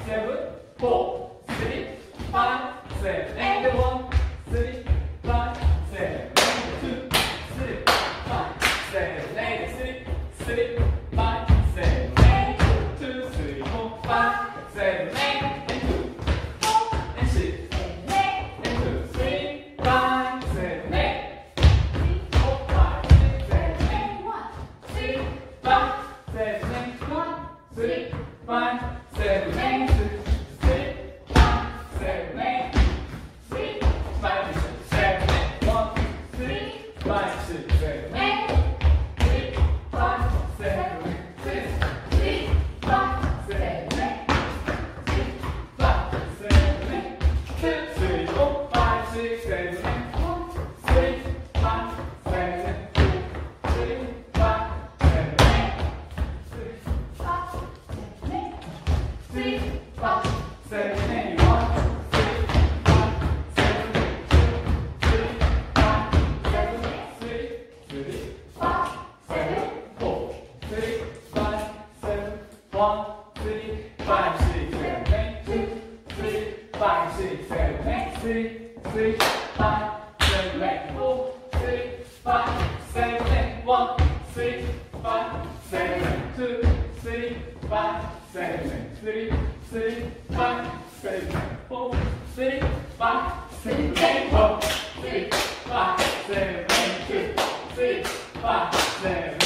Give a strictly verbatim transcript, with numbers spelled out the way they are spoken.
seven, four, three, five, seven, eight, one, three, five, seven, eight, two, three, five, seven, eight, three, three, five, seven, eight, two, three, four, five, seven, eight, and two, four, and six, and two, three, five, seven, eight, four, five, six, seven, eight, one, three, five, seven, eight, one, three, five, seven, eight, two, three, five, seven, eight, three, five, six, seven, eight, one, three, five, six, seven, eight, three, five, seven, eight, six, three, five, seven, eight, three, five, seven, eight, two, three, four, five, six, seven, eight, one, three, five, seven, eight, two, three, five, seven, eight, three, five, seven, eight, three, five, seven, eight, one, three, five, seven, eight, two, three, five, seven, eight, three, three, five, seven, four, three, five, seven, one, three, five, six, seven, eight, two, three, five, six, seven, eight, three, three, five, seven, eight, four, three, five, seven, eight, one, three, five, seven, eight, two, three, five, seven, eight, three, three, five, seven, eight, four, three, five, seven, eight, one, three, five, seven, eight, two, three, five, seven,